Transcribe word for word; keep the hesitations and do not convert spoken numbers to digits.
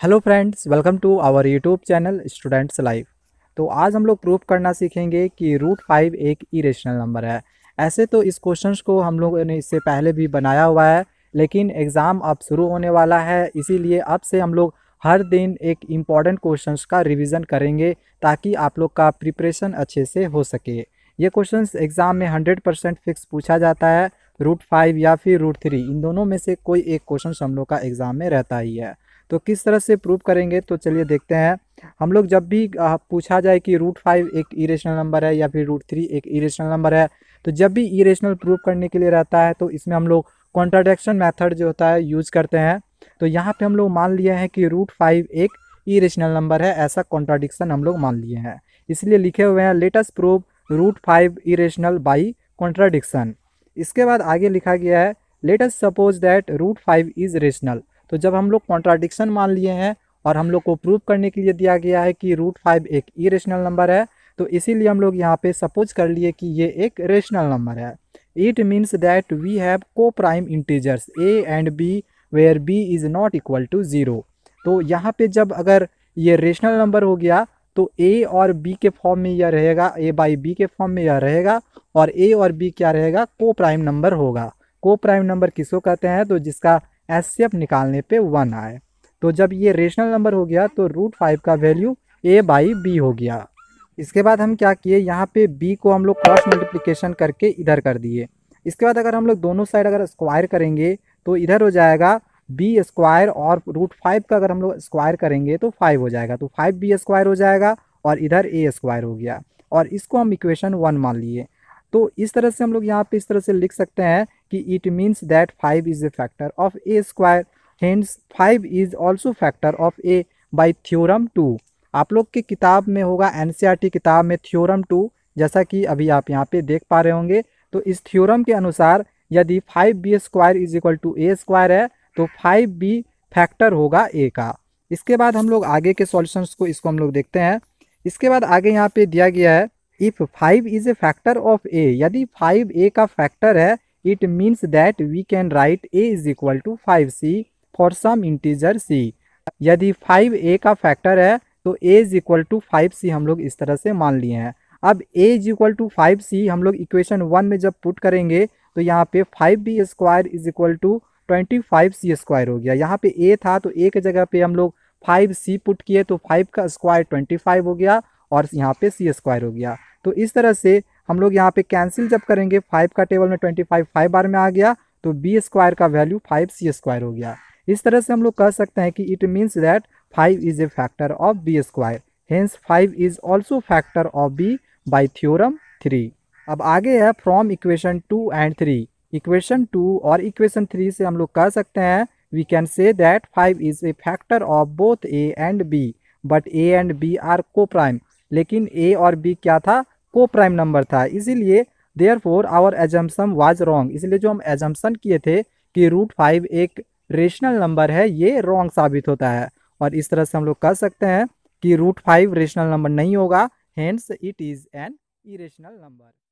Hello friends, welcome to our YouTube channel students life. तो आज हम लोग प्रूव करना सीखेंगे कि रूट फाइव एक इरेशनल नंबर है। ऐसे तो इस क्वेश्चंस को हम लोगों ने इससे पहले भी बनाया हुआ है, लेकिन एग्ज़ाम अब शुरू होने वाला है, इसीलिए अब से हम लोग हर दिन एक इम्पॉर्टेंट क्वेश्चंस का रिवीजन करेंगे ताकि आप लोग का प्रिपरेशन अच्छे से हो सके। ये क्वेश्चंस एग्ज़ाम में हंड्रेड परसेंट फिक्स पूछा जाता है। रूट फाइव या फिर रूट थ्री, इन दोनों में से कोई एक क्वेश्चन हम लोग का एग्ज़ाम में रहता ही है। तो किस तरह से प्रूव करेंगे, तो चलिए देखते हैं। हम लोग जब भी आ, पूछा जाए कि रूट फाइव एक इरेशनल नंबर है या फिर रूट थ्री एक इरेशनल नंबर है, तो जब भी इरेशनल प्रूव करने के लिए रहता है तो इसमें हम लोग कॉन्ट्राडिक्शन मेथड जो होता है यूज करते हैं। तो यहाँ पे हम लोग मान लिए हैं कि रूट फाइव एक इरेशनल नंबर है, ऐसा कॉन्ट्राडिक्शन हम लोग मान लिए हैं, इसलिए लिखे हुए हैं let us prove root five irrational by contradiction. इसके बाद आगे लिखा गया है let us suppose that root five is rational. तो जब हम लोग कॉन्ट्राडिक्शन मान लिए हैं और हम लोग को प्रूव करने के लिए दिया गया है कि रूट फाइव एक इरेशनल नंबर है, तो इसीलिए हम लोग यहाँ पे सपोज कर लिए कि ये एक रेशनल नंबर है। It means that we have coprime integers a and b where b is not equal to zero. तो यहाँ पे जब अगर ये रेशनल नंबर हो गया तो ए और बी के फॉर्म में यह रहेगा, ए बाई बी के फॉर्म में यह रहेगा, और ए और बी क्या रहेगा, को प्राइम नंबर होगा। को प्राइम नंबर किसको कहते हैं, तो जिसका एस सी एफ निकालने पे वन आए। तो जब ये रेशनल नंबर हो गया तो रूट फाइव का वैल्यू ए बाई बी हो गया। इसके बाद हम क्या किए, यहाँ पे b को हम लोग क्रॉस मल्टीप्लिकेशन करके इधर कर दिए। इसके बाद अगर हम लोग दोनों साइड अगर स्क्वायर करेंगे तो इधर हो जाएगा बी स्क्वायर, और रूट फाइव का अगर हम लोग स्क्वायर करेंगे तो फाइव हो जाएगा, तो फाइव बी स्क्वायर हो जाएगा और इधर ए स्क्वायर हो गया, और इसको हम इक्वेशन वन मान लिए। तो इस तरह से हम लोग यहाँ पे इस तरह से लिख सकते हैं कि it means that five is a factor of a square, hence five is also factor of a by theorem two. आप लोग की किताब में होगा, एनसीईआरटी किताब में थ्योरम टू, जैसा कि अभी आप यहाँ पे देख पा रहे होंगे। तो इस थ्योरम के अनुसार यदि five b square is equal to a square है तो फाइव बी फैक्टर होगा ए का। इसके बाद हम लोग आगे के सॉल्यूशंस को इसको हम लोग देखते हैं। इसके बाद आगे यहाँ पे दिया गया है if five is a factor of a, यदि फाइव ए का फैक्टर है, it means that we can write a is equal to five c for some integer c. यदि फाइव ए का फैक्टर है तो a is equal to five c हम लोग इस तरह से मान लिए हैं। अब a is equal to five c हम लोग इक्वेशन वन में जब पुट करेंगे तो यहाँ पे five b square is equal to twenty five c square हो गया। यहाँ पे ए था तो ए के जगह पे हम लोग फाइव सी पुट किए तो फाइव का स्क्वायर ट्वेंटी फाइव हो गया और यहाँ पे सी स्क्वायर हो गया। तो इस तरह से हम लोग यहाँ पे कैंसिल जब करेंगे, फाइव का टेबल में ट्वेंटी फाइव फाइव बार में आ गया तो बी स्क्वायर का वैल्यू फाइव सी स्क्वायर हो गया। इस तरह से हम लोग कह सकते हैं कि it means that five is a factor of b square, hence five is also factor of b by theorem three. अब आगे है from equation two and three. Equation two और इक्वेशन थ्री से हम लोग कह सकते हैं we can say that five is a factor of both a and b, but a and b are coprime. लेकिन ए और बी क्या था, को प्राइम नंबर था, इसीलिए therefore our assumption was wrong. इसलिए जो हम एजम्पशन किए थे कि रूट फाइव एक रेशनल नंबर है, ये रॉन्ग साबित होता है। और इस तरह से हम लोग कह सकते हैं कि रूट फाइव रेशनल नंबर नहीं होगा, hence it is an irrational number.